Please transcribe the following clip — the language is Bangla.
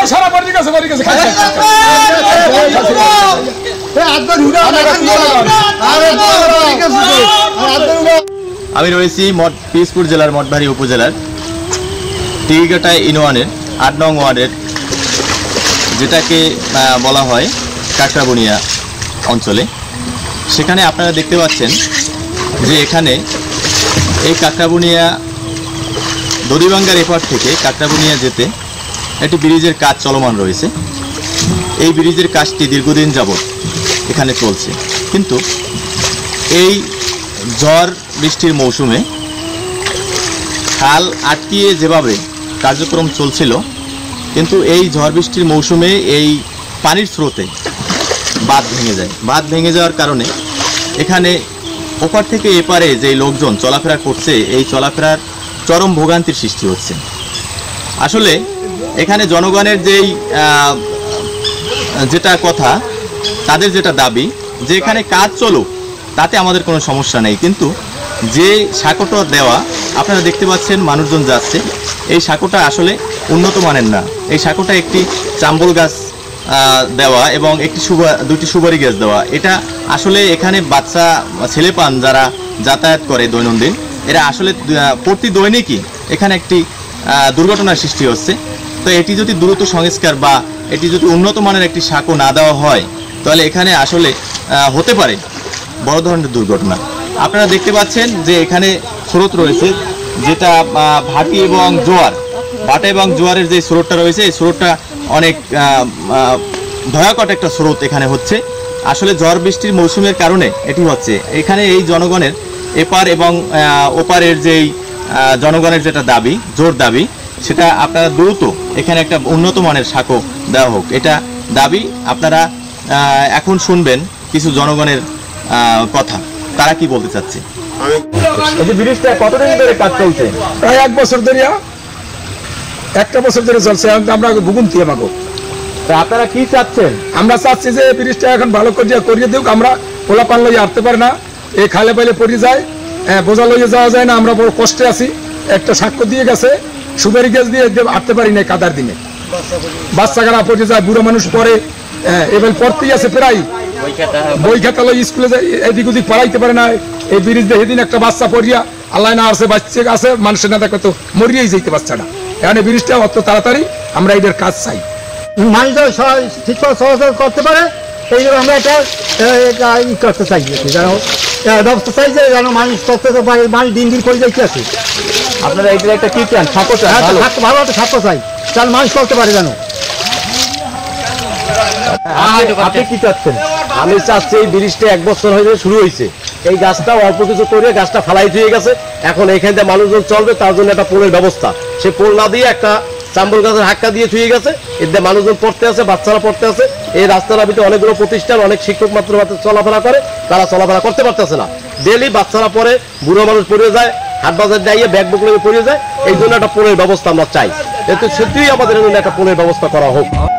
সারা বাড়ি গেছে আমি রয়েছি পিরোজপুর জেলার মঠবাড়ি উপজেলার টিকিকাটা ইউনিয়নের ৮ নং ওয়ার্ডের যেটাকে বলা হয় কাকড়াবুনিয়া অঞ্চলে। সেখানে আপনারা দেখতে পাচ্ছেন যে এখানে এই কাকড়াবুনিয়া দড়িভাঙ্গার এপার থেকে কাকড়াবুনিয়া যেতে একটি ব্রিজের কাজ চলমান রয়েছে। এই ব্রিজের কাজটি দীর্ঘদিন যাবৎ এখানে চলছে, কিন্তু এই ঝড় বৃষ্টির মৌসুমে খাল আটকিয়ে যেভাবে কার্যক্রম চলছিল, কিন্তু এই ঝড় বৃষ্টির মৌসুমে এই পানির স্রোতে বাঁধ ভেঙে যায়। বাঁধ ভেঙে যাওয়ার কারণে এখানে ওপার থেকে এপারে যে লোকজন চলাফেরা করছে, এই চলাফেরার চরম ভোগান্তির সৃষ্টি হচ্ছে। আসলে এখানে জনগণের যেটা কথা, তাদের যেটা দাবি যে এখানে কাজ চলুক, তাতে আমাদের কোনো সমস্যা নেই, কিন্তু যে সাঁকোটা দেওয়া আপনারা দেখতে পাচ্ছেন মানুষজন যাচ্ছে, এই সাঁকোটা আসলে উন্নত মানের না। এই সাঁকোটা একটি চাম্বল গাছ দেওয়া এবং দুটি সুপারি গাছ দেওয়া। এটা আসলে এখানে বাচ্চা ছেলে পান যারা যাতায়াত করে দৈনন্দিন, এরা আসলে প্রতি দৈনিকই এখানে একটি দুর্ঘটনার সৃষ্টি হচ্ছে। তো এটি যদি দ্রুত সংস্কার বা এটি যদি উন্নত মানের একটি সাঁকো না দেওয়া হয়, তাহলে এখানে আসলে হতে পারে বড় ধরনের দুর্ঘটনা। আপনারা দেখতে পাচ্ছেন যে এখানে স্রোত রয়েছে, যেটা ভাটা এবং জোয়ারের যে স্রোতটা রয়েছে, এই স্রোতটা অনেক ভয়ঙ্কর একটা স্রোত এখানে হচ্ছে। আসলে ঝড় বৃষ্টির মৌসুমের কারণে এটি হচ্ছে। এখানে এই জনগণের এপার এবং ওপারের যেই জনগণের যেটা দাবি, জোর দাবি, সেটা আপনারা দ্রুত এখানে একটা উন্নত মানের সাঁকো দেওয়া হোক, এটা দাবি। আপনারা এখন শুনবেন কিছু জনগণের কথা, তারা কি বলতে চাচ্ছে। ব্রিজটা কতদিন ধরে কাজ চলছে? প্রায় 1 বছর ধরে, 1টা বছর ধরে চলছে। আমরা ভুগুন্তি আমাকে। আপনারা কি চাচ্ছেন? আমরা চাচ্ছি যে ব্রিজটা এখন ভালো করিয়ে দিক। আমরা পোলা পান লইয়ে আসতে পারি না, এই খালে পাইলে পড়ে যায়, বোঝা লইয়ে যাওয়া যায় না। আমরা বড় কষ্টে আছি। একটা সাক্ষ্য দিয়ে গেছে, সুপারি গাছ দিয়ে আসতে পারি না কাদার দিনে। বাচ্চা কারা পড়ে যায়, বুড়ো মানুষ পড়ে, এবার পড়তেই আছে প্রায় বই খাতা লই স্কুলে যায়, এদিক ওদিক পড়াইতে পারে না। এই ব্রিজ দিয়ে সেদিন একটা বাচ্চা পড়িয়া আল্লাহ না আসে, বাচ্চা আছে, মানুষের না দেখো তো মরিয়েই যেতে বাচ্চাটা। এখানে ব্রিজটা অত তাড়াতাড়ি আমরা এদের কাজ চাই, মানুষ ঠিকঠাক চলাচল করতে পারে, এই জন্য আমরা এটা করতে চাই, যেন ব্যবস্থা চাই যে যেন মানুষ করতে পারে। মানুষ দিন দিন করে যাইতে আছে। আপনারা এদের একটা কি চান? সাঁকো চান? ভালো একটা সাঁকো চাই, তাহলে মানুষ করতে পারে যেন। আপনি কি চাচ্ছেন? আমি চাচ্ছি এই ব্রিজটা 1 বছর হয়ে শুরু হয়েছে, এই গাছটা অল্প কিছু করে গাছটা ফালাই দিয়ে গেছে। এখন এখান থেকে মানুষজন চলবে, তার জন্য একটা পোলের ব্যবস্থা, সে পোল না দিয়ে একটা চাম্বল গাছের হাক্কা দিয়ে থুয়ে গেছে। এতে মানুষজন পড়তে আছে, বাচ্চারা পড়তে আছে। এই রাস্তার ভিতরে অনেকগুলো প্রতিষ্ঠান, অনেক শিক্ষক মাত্র চলাফেরা করে, তারা চলাফেরা করতে পারতেছে না। ডেলি বাচ্চারা পড়ে, বুড়ো মানুষ পড়ে যায়, হাট বাজার যাইয়ে ব্যাগ বুক লেগে পড়ে যায়। এই জন্য একটা পোলের ব্যবস্থা আমরা চাই, এতে সত্যিই আমাদের একটা পোলের ব্যবস্থা করা হোক।